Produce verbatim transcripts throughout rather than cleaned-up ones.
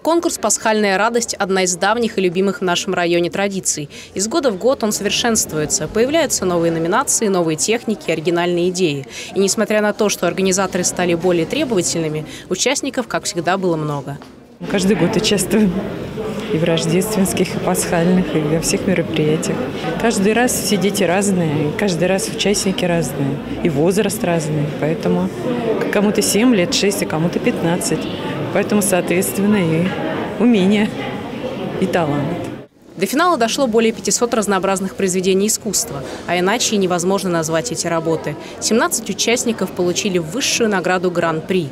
Конкурс «Пасхальная радость» – одна из давних и любимых в нашем районе традиций. Из года в год он совершенствуется. Появляются новые номинации, новые техники, оригинальные идеи. И несмотря на то, что организаторы стали более требовательными, участников, как всегда, было много. Каждый год участвуем и в рождественских, и пасхальных, и во всех мероприятиях. Каждый раз все дети разные, и каждый раз участники разные, и возраст разный. Поэтому кому-то семь лет, шесть, а кому-то пятнадцать. Поэтому, соответственно, и умение, и талант. До финала дошло более пятисот разнообразных произведений искусства, а иначе и невозможно назвать эти работы. семнадцать участников получили высшую награду Гран-при.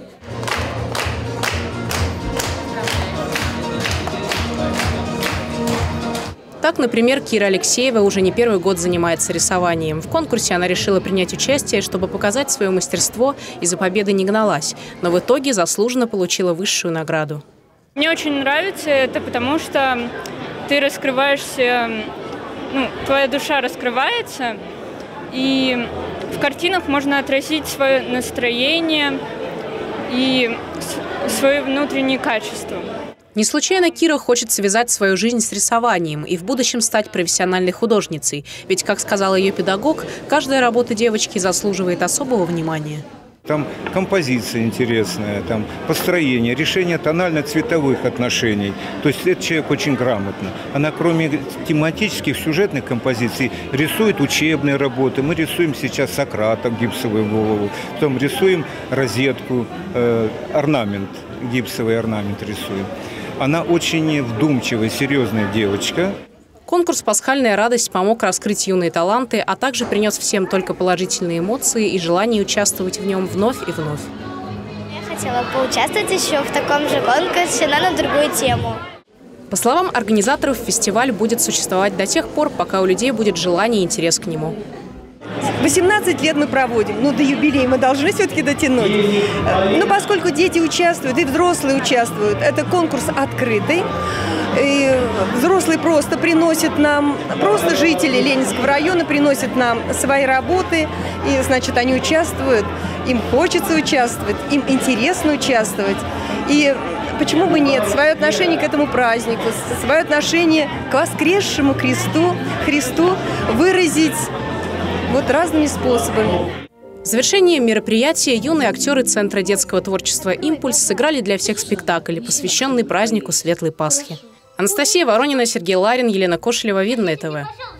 Так, например, Кира Алексеева уже не первый год занимается рисованием. В конкурсе она решила принять участие, чтобы показать свое мастерство, и за победой не гналась. Но в итоге заслуженно получила высшую награду. Мне очень нравится это, потому что ты раскрываешься, ну, твоя душа раскрывается, и в картинах можно отразить свое настроение и свое внутреннее качество. Не случайно Кира хочет связать свою жизнь с рисованием и в будущем стать профессиональной художницей. Ведь, как сказала ее педагог, каждая работа девочки заслуживает особого внимания. Там композиция интересная, там построение, решение тонально-цветовых отношений. То есть этот человек очень грамотно. Она кроме тематических, сюжетных композиций рисует учебные работы. Мы рисуем сейчас Сократа, гипсовую голову. Потом рисуем розетку, э, орнамент, гипсовый орнамент рисуем. Она очень вдумчивая, серьезная девочка. Конкурс «Пасхальная радость» помог раскрыть юные таланты, а также принес всем только положительные эмоции и желание участвовать в нем вновь и вновь. Я хотела поучаствовать еще в таком же конкурсе, но на другую тему. По словам организаторов, фестиваль будет существовать до тех пор, пока у людей будет желание и интерес к нему. восемнадцать лет мы проводим, ну до юбилея мы должны все-таки дотянуть. Но поскольку дети участвуют и взрослые участвуют, это конкурс открытый. И взрослые просто приносят нам, просто жители Ленинского района приносят нам свои работы. И, значит, они участвуют, им хочется участвовать, им интересно участвовать. И почему бы нет? Свое отношение к этому празднику, свое отношение к воскресшему Христу, Христу выразить вот разными способами. В завершении мероприятия юные актеры Центра детского творчества «Импульс» сыграли для всех спектакль, посвященный празднику Светлой Пасхи. Анастасия Воронина, Сергей Ларин, Елена Кошелева, Видное ТВ.